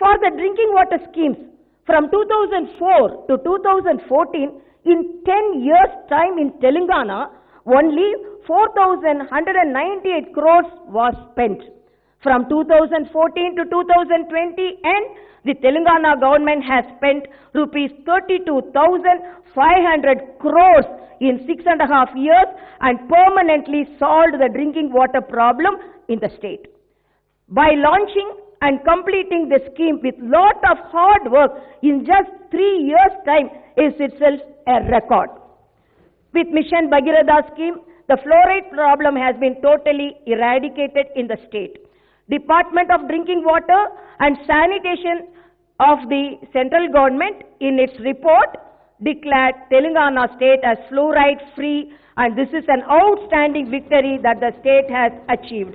For the drinking water schemes, from 2004 to 2014, in 10 years' time in Telangana, only 4,198 crores was spent. From 2014 to 2020, and the Telangana government has spent rupees 32,500 crores in 6.5 years and permanently solved the drinking water problem in the state. By launching and completing the scheme with lot of hard work in just 3 years' time is itself a record. With Mission Bhagiratha scheme, the fluoride problem has been totally eradicated in the state. Department of Drinking Water and Sanitation of the central government in its report declared Telangana state as fluoride free, and this is an outstanding victory that the state has achieved.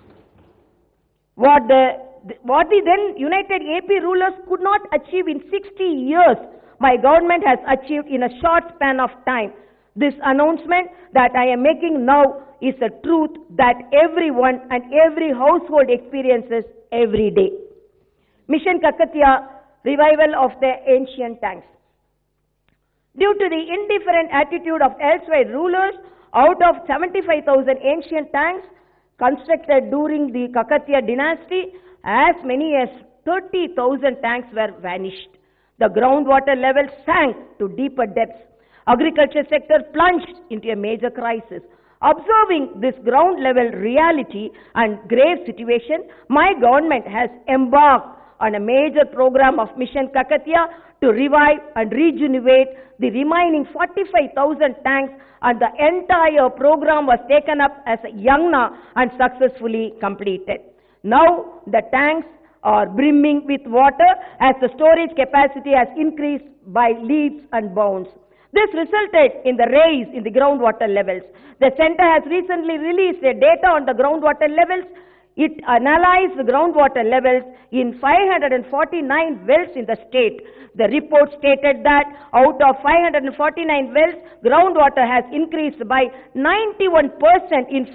What the then United AP rulers could not achieve in 60 years, my government has achieved in a short span of time. This announcement that I am making now is a truth that everyone and every household experiences every day. Mission Kakatiya, revival of the ancient tanks. Due to the indifferent attitude of elsewhere rulers, out of 75,000 ancient tanks constructed during the Kakatiya dynasty, as many as 30,000 tanks were vanished. The groundwater level sank to deeper depths. Agriculture sector plunged into a major crisis. Observing this ground level reality and grave situation, my government has embarked on a major program of Mission Kakatiya to revive and rejuvenate the remaining 45,000 tanks, and the entire program was taken up as a yagna and successfully completed. Now the tanks are brimming with water as the storage capacity has increased by leaps and bounds. This resulted in the rise in the groundwater levels. The center has recently released data on the groundwater levels. It analyzed the groundwater levels in 549 wells in the state. The report stated that out of 549 wells, groundwater has increased by 91% in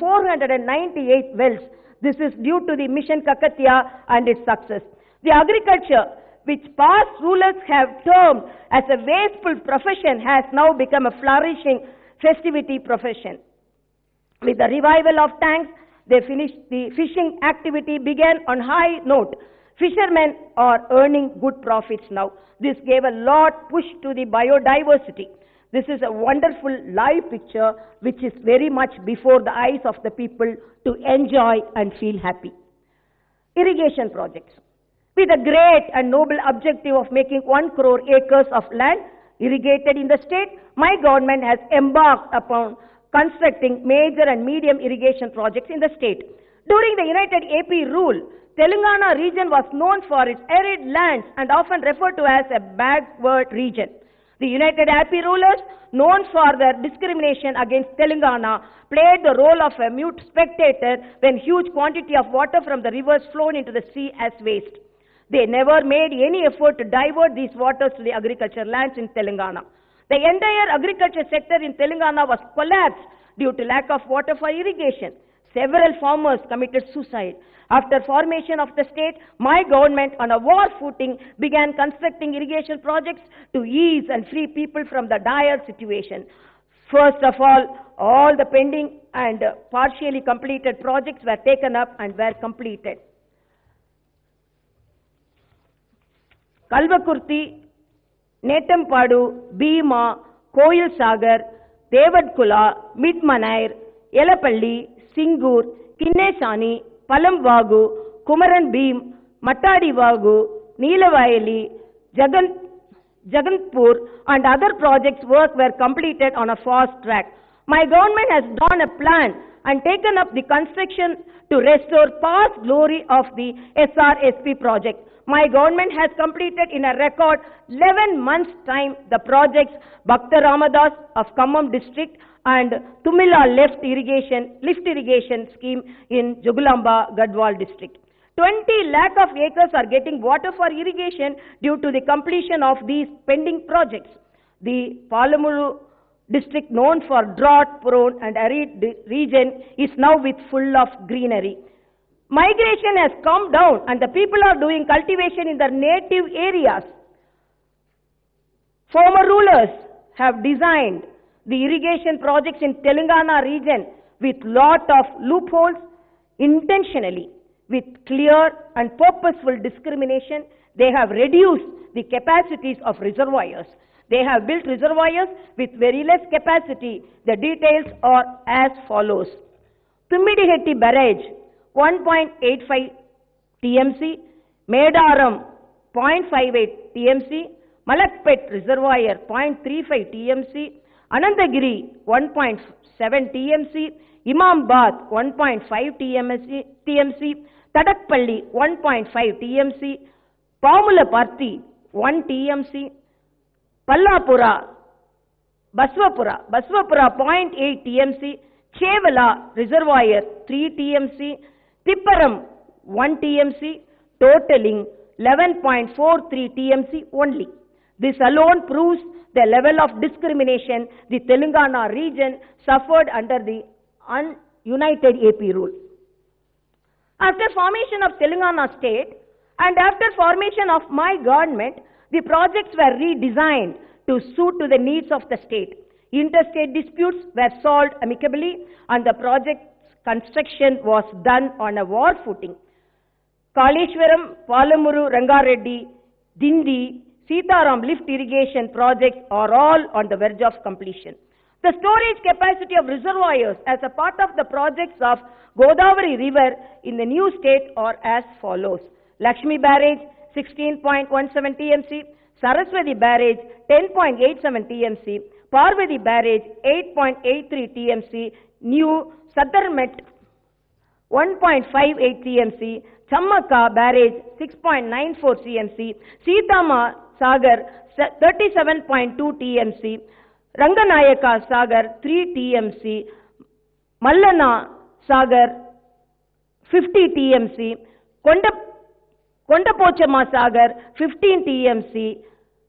498 wells. This is due to the Mission Kakatiya and its success. The agriculture, which past rulers have termed as a wasteful profession, has now become a flourishing festivity profession. With the revival of tanks, the fishing activity began on high note. Fishermen are earning good profits now. This gave a lot push to the biodiversity. This is a wonderful live picture which is very much before the eyes of the people to enjoy and feel happy. Irrigation projects. With a great and noble objective of making 1 crore acres of land irrigated in the state, my government has embarked upon constructing major and medium irrigation projects in the state. During the United AP rule, Telangana region was known for its arid lands and often referred to as a backward region. The United AP rulers, known for their discrimination against Telangana, played the role of a mute spectator when huge quantity of water from the rivers flowed into the sea as waste. They never made any effort to divert these waters to the agriculture lands in Telangana. The entire agriculture sector in Telangana was collapsed due to lack of water for irrigation. Several farmers committed suicide. After formation of the state, my government on a war footing began constructing irrigation projects to ease and free people from the dire situation. First of all the pending and partially completed projects were taken up and were completed. Kalvakurti, Netampadu, Bhima, Koil Sagar, Devadkula, Midmanair, Yelapalli, Singur, Kinnesani, Palamvagu, Kumaran Beam, Matadi Vagu, Neelavayali, Jaganpur and other projects work were completed on a fast track. My government has drawn a plan and taken up the construction to restore past glory of the SRSP project. My government has completed in a record 11 months' time the projects Bhakta Ramadas of Khammam district and Tumila lift irrigation scheme in Jogulamba, Gadwal district. 20 lakh of acres are getting water for irrigation due to the completion of these pending projects. The Palamuru district, known for drought-prone and arid region, is now with full of greenery. Migration has come down and the people are doing cultivation in their native areas. Former rulers have designed the irrigation projects in Telangana region with lot of loopholes intentionally. With clear and purposeful discrimination, they have reduced the capacities of reservoirs. They have built reservoirs with very less capacity. The details are as follows. Tummidihetti Barrage, 1.85 TMC, Medaram, 0.58 TMC, Malakpet Reservoir, 0.35 TMC, Anandagiri, 1.7 TMC, Imambad, 1.5 TMC, Tadakpalli, 1.5 TMC, Pamulaparthi, 1 TMC, Pallapura, Baswapura, 0.8 TMC, Chevala Reservoir, 3 TMC, Tipparam, 1 TMC, totaling 11.43 TMC only. This alone proves the level of discrimination the Telangana region suffered under the united AP rule. After formation of Telangana state and after formation of my government, the projects were redesigned to suit to the needs of the state. Interstate disputes were solved amicably and the project's construction was done on a war footing. Kaleshwaram, Palamuru, Rangareddy, Dindi, Sitaram lift irrigation projects are all on the verge of completion. The storage capacity of reservoirs as a part of the projects of Godavari River in the new state are as follows. Lakshmi Barrage, 16.17 TMC, Saraswati Barrage, 10.87 TMC, Parvati Barrage, 8.83 TMC, New Sadarmet, 1.58 TMC, Chammaka Barrage, 6.94 TMC, Sitama Sagar, 37.2 TMC, Ranganayaka Sagar, 3 TMC, Mallana Sagar, 50 TMC, Kondapochama Sagar, 15 TMC,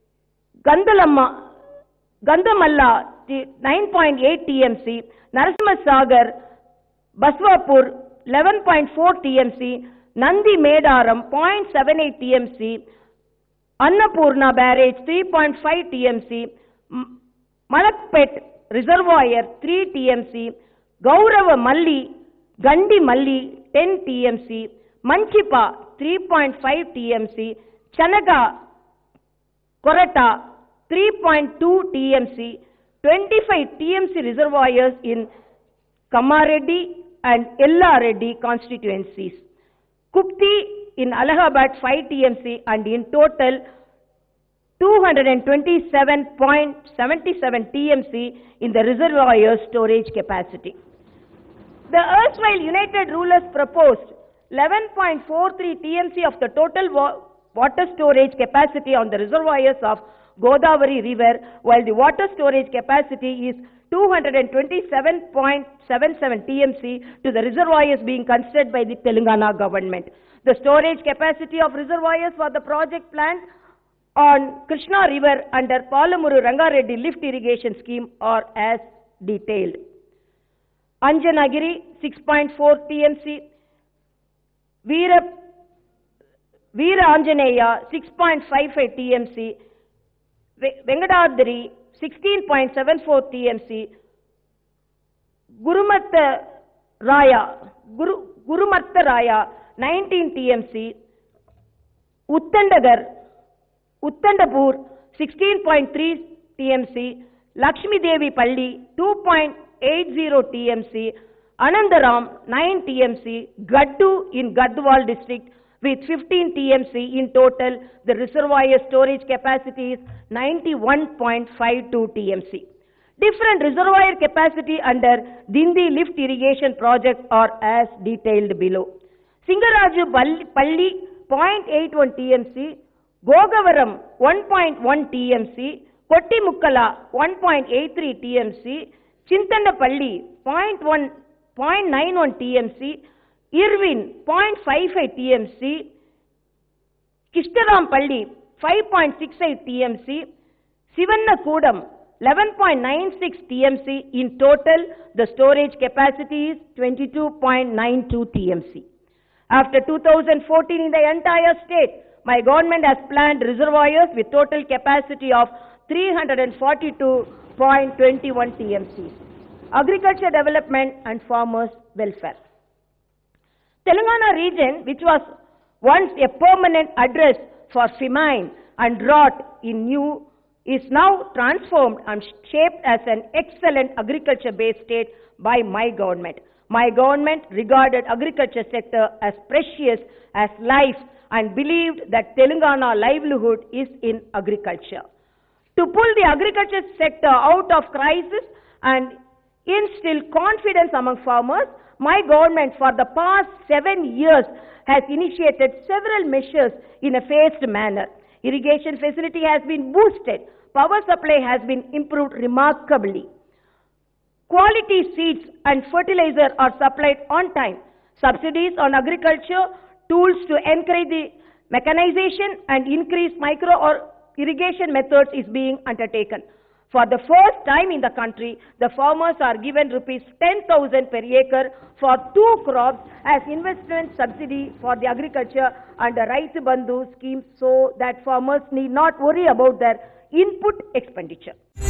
Gandamalla, 9.8 TMC, Narasimha Sagar, Baswapur, 11.4 TMC, Nandi Medaram, 0.78 TMC, Annapurna Barrage, 3.5 TMC, Malakpet Reservoir, 3 TMC, Gaurava Malli, Gandi Malli, 10 TMC, Manchipa, 3.5 TMC, Chanaga Korata, 3.2 TMC, 25 TMC reservoirs in Kamareddy and Ellareddy constituencies. Kupti in Allahabad 5 TMC and in total 227.77 TMC in the reservoir storage capacity. The erstwhile united rulers proposed 11.43 TMC of the total water storage capacity on the reservoirs of Godavari River, while the water storage capacity is 227.77 TMC to the reservoirs being considered by the Telangana government. The storage capacity of reservoirs for the project planned on Krishna River under Palamuru Rangareddy lift irrigation scheme are as detailed. Anjanagiri 6.4 TMC, Veera Anjaneya 6.55 TMC, Vengadadri 16.74 TMC, Gurumartha Raya 19 TMC, Uttandapur 16.3 TMC, Lakshmi Devi Palli 2.80 TMC, Anandaram 9 TMC, Gaddu in Gadwal district with 15 TMC in total. The reservoir storage capacity is 91.52 TMC. Different reservoir capacity under Dindi lift irrigation project are as detailed below. Singaraju Palli 0.81 TMC, Gogavaram 1.1 TMC, Kottimukkala 1.83 TMC, Chintandapalli 0.91 TMC, Irvin 0.55 TMC, Kishtarampalli 5.68 TMC, Sivannakoodam 11.96 TMC. In total, the storage capacity is 22.92 TMC. After 2014 in the entire state, my government has planned reservoirs with total capacity of 342.21 TMCs. Agriculture development and farmers' welfare. Telangana region, which was once a permanent address for famine and drought is now transformed and shaped as an excellent agriculture-based state by my government. My government regarded agriculture sector as precious as life and believed that Telangana livelihood is in agriculture. To pull the agriculture sector out of crisis and instill confidence among farmers, my government for the past 7 years has initiated several measures in a phased manner. Irrigation facility has been boosted. Power supply has been improved remarkably. Quality seeds and fertilizer are supplied on time. Subsidies on agriculture, tools to encourage the mechanization and increase micro or irrigation methods is being undertaken. For the first time in the country, the farmers are given rupees 10,000 per acre for 2 crops as investment subsidy for the agriculture under Raitu Bandhu scheme so that farmers need not worry about their input expenditure.